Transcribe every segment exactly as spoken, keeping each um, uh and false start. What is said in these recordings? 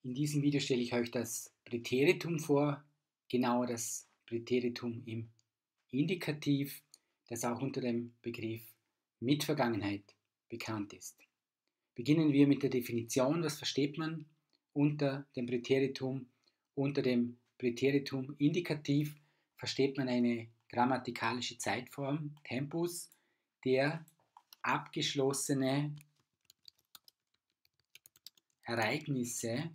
In diesem Video stelle ich euch das Präteritum vor, genauer das Präteritum im Indikativ, das auch unter dem Begriff Mitvergangenheit bekannt ist. Beginnen wir mit der Definition. Was versteht man unter dem Präteritum? Unter dem Präteritum Indikativ versteht man eine grammatikalische Zeitform, Tempus, der abgeschlossene Ereignisse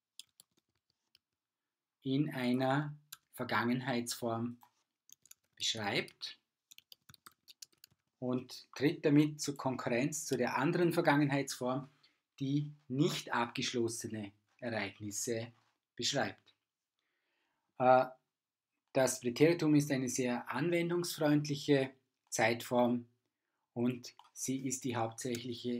in einer Vergangenheitsform beschreibt und tritt damit zur Konkurrenz zu der anderen Vergangenheitsform, die nicht abgeschlossene Ereignisse beschreibt. Das Präteritum ist eine sehr anwendungsfreundliche Zeitform und sie ist die hauptsächliche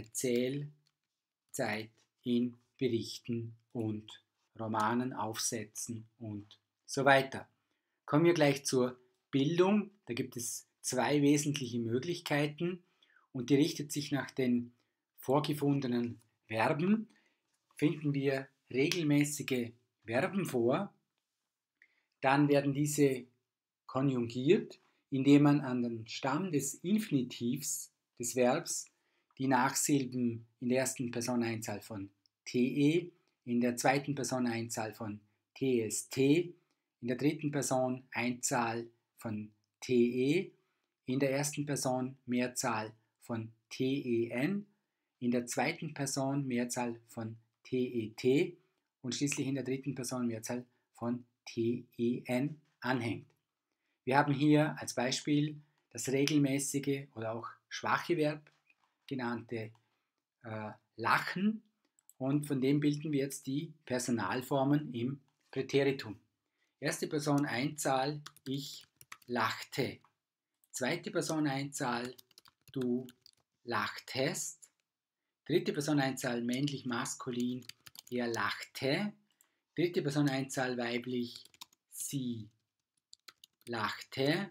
Erzählzeit in Berichten und Romanen, Aufsätzen und so weiter. Kommen wir gleich zur Bildung. Da gibt es zwei wesentliche Möglichkeiten und die richtet sich nach den vorgefundenen Verben. Finden wir regelmäßige Verben vor, dann werden diese konjugiert, indem man an den Stamm des Infinitivs des Verbs die Nachsilben in der ersten Personeneinzahl von te, in der zweiten Personeneinzahl von tst, in der dritten Person Einzahl von te, in der ersten Person Mehrzahl von ten, in der zweiten Person Mehrzahl von tet und schließlich in der dritten Person Mehrzahl von ten anhängt. Wir haben hier als Beispiel das regelmäßige oder auch schwache Verb genannte äh, Lachen und von dem bilden wir jetzt die Personalformen im Präteritum. Erste Person Einzahl, ich lachte. Zweite Person Einzahl, du lachtest. Dritte Person Einzahl männlich maskulin, er lachte. Dritte Person Einzahl weiblich, sie lachte.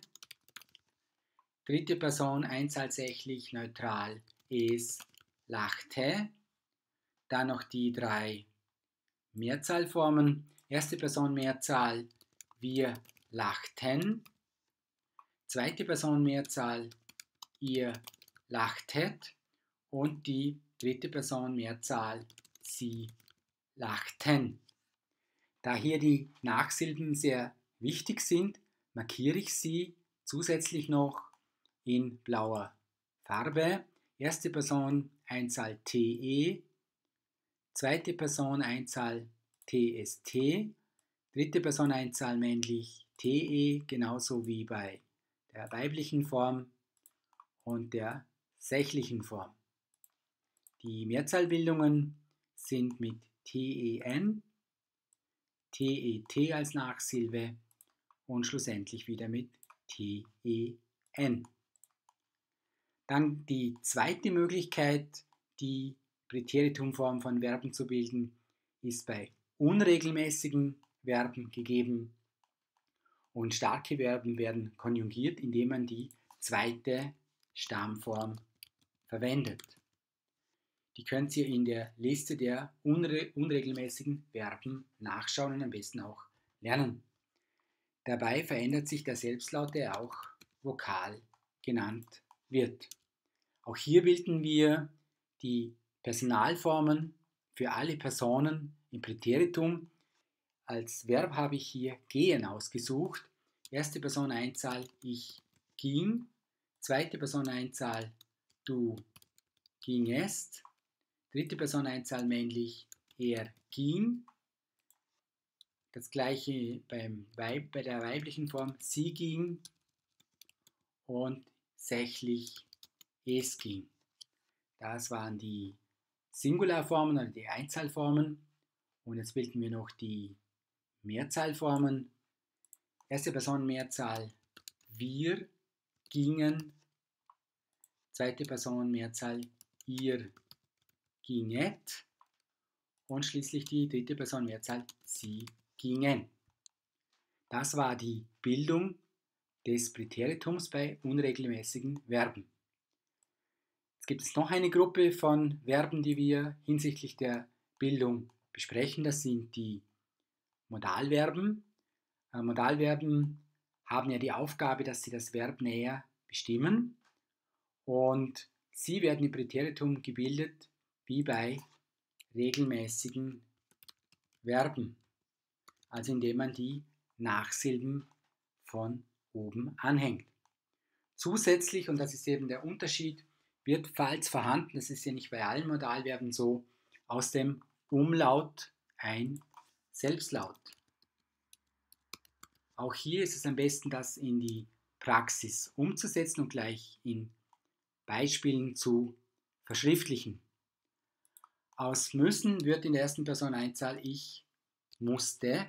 Dritte Person Einzahl sächlich neutral, es lachte. Dann noch die drei Mehrzahlformen. Erste Person Mehrzahl, wir lachten. Zweite Person Mehrzahl, ihr lachtet. Und die dritte Person Mehrzahl, sie lachten. Da hier die Nachsilben sehr wichtig sind, markiere ich sie zusätzlich noch in blauer Farbe. Erste Person Einzahl te, zweite Person Einzahl tst, dritte Person Einzahl männlich te, genauso wie bei der weiblichen Form und der sächlichen Form. Die Mehrzahlbildungen sind mit ten, tet als Nachsilbe und schlussendlich wieder mit ten. Dann die zweite Möglichkeit, die Präteritumform von Verben zu bilden, ist bei unregelmäßigen Verben gegeben und starke Verben werden konjugiert, indem man die zweite Stammform verwendet. Die könnt ihr in der Liste der unre unregelmäßigen Verben nachschauen und am besten auch lernen. Dabei verändert sich der Selbstlaut, der auch Vokal genannt wird. Auch hier bilden wir die Personalformen für alle Personen im Präteritum. Als Verb habe ich hier gehen ausgesucht. Erste Person Einzahl, ich ging. Zweite Person Einzahl, du gingest. Dritte Person Einzahl männlich, er ging. Das gleiche beim Weib, bei der weiblichen Form, sie ging. Und sächlich, es ging. Das waren die Singularformen oder die Einzahlformen. Und jetzt bilden wir noch die Mehrzahlformen. Erste Person Mehrzahl, wir gingen. Zweite Person Mehrzahl, ihr ginget. Und schließlich die dritte Person Mehrzahl, sie gingen. Das war die Bildung des Präteritums bei unregelmäßigen Verben. Jetzt gibt es noch eine Gruppe von Verben, die wir hinsichtlich der Bildung besprechen. Das sind die Modalverben. Äh, Modalverben haben ja die Aufgabe, dass sie das Verb näher bestimmen und sie werden im Präteritum gebildet wie bei regelmäßigen Verben, also indem man die Nachsilben von oben anhängt. Zusätzlich, und das ist eben der Unterschied, wird, falls vorhanden, das ist ja nicht bei allen Modalverben so, aus dem Umlaut ein Selbstlaut. Auch hier ist es am besten, das in die Praxis umzusetzen und gleich in Beispielen zu verschriftlichen. Aus müssen wird in der ersten Person Einzahl ich musste.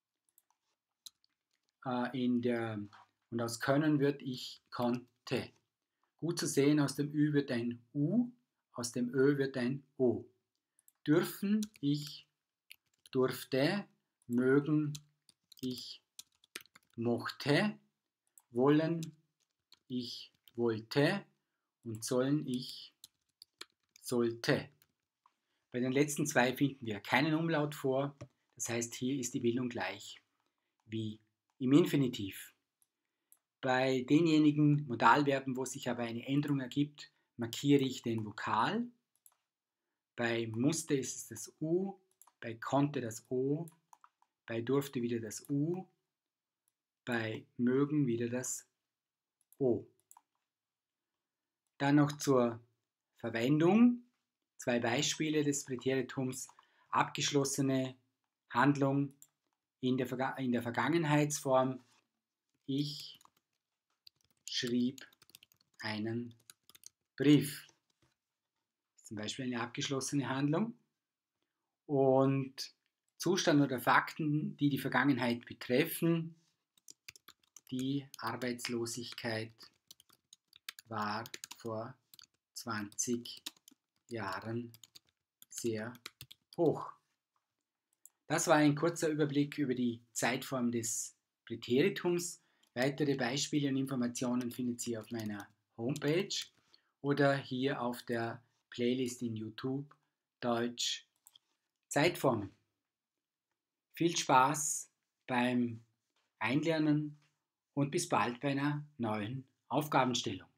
Äh, in der, und aus können wird ich konnte. Gut zu sehen, aus dem Ü wird ein U, aus dem Ö wird ein O. Dürfen ich durfte, mögen ich mochte, wollen ich wollte und sollen ich sollte. Bei den letzten zwei finden wir keinen Umlaut vor, das heißt, hier ist die Bildung gleich wie im Infinitiv. Bei denjenigen Modalverben, wo sich aber eine Änderung ergibt, markiere ich den Vokal. Bei musste ist es das U, bei konnte das O, bei durfte wieder das U, bei mögen wieder das O. Dann noch zur Verwendung. Zwei Beispiele des Präteritums. Abgeschlossene Handlung in der, Verga in der Vergangenheitsform. Ich schrieb einen Brief. Das ist zum Beispiel eine abgeschlossene Handlung. Und Zustand oder Fakten, die die Vergangenheit betreffen. Die Arbeitslosigkeit war vor zwanzig Jahren sehr hoch. Das war ein kurzer Überblick über die Zeitform des Präteritums. Weitere Beispiele und Informationen findet ihr auf meiner Homepage oder hier auf der Playlist in YouTube Deutsch Zeitformen. Viel Spaß beim Einlernen und bis bald bei einer neuen Aufgabenstellung.